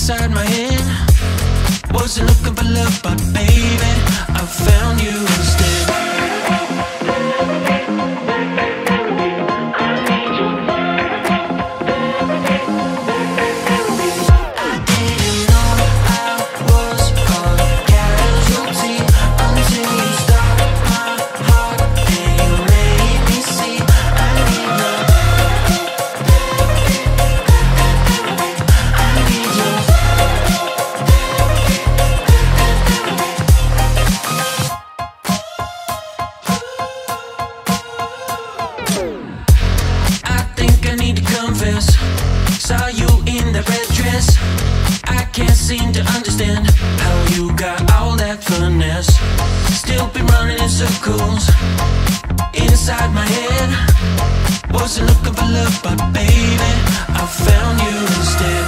inside my head. Wasn't looking for love, but baby, I found you instead. Saw you in that red dress. I can't seem to understand how you got all that finesse. Still been running in circles inside my head. Wasn't looking for love, but baby, I found you instead.